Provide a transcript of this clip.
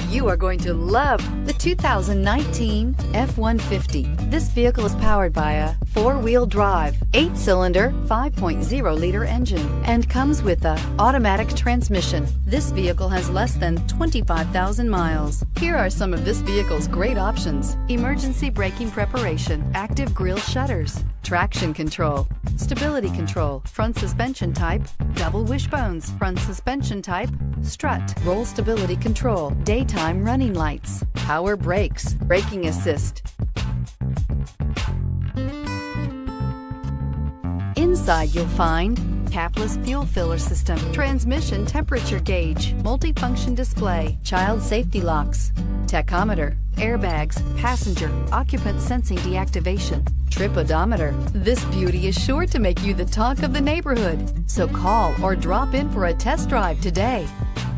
You are going to love the 2019 F-150. This vehicle is powered by a 4-wheel drive, 8-cylinder, 5.0-liter engine, and comes with a automatic transmission. This vehicle has less than 25,000 miles. Here are some of this vehicle's great options: emergency braking preparation, active grille shutters, traction control, stability control, front suspension type, double wishbones, front suspension type, strut, roll stability control, daytime running lights, power brakes, braking assist. Inside you'll find capless fuel filler system, transmission temperature gauge, multifunction display, child safety locks, tachometer, airbags, passenger, occupant sensing deactivation, trip odometer. This beauty is sure to make you the talk of the neighborhood. So call or drop in for a test drive today.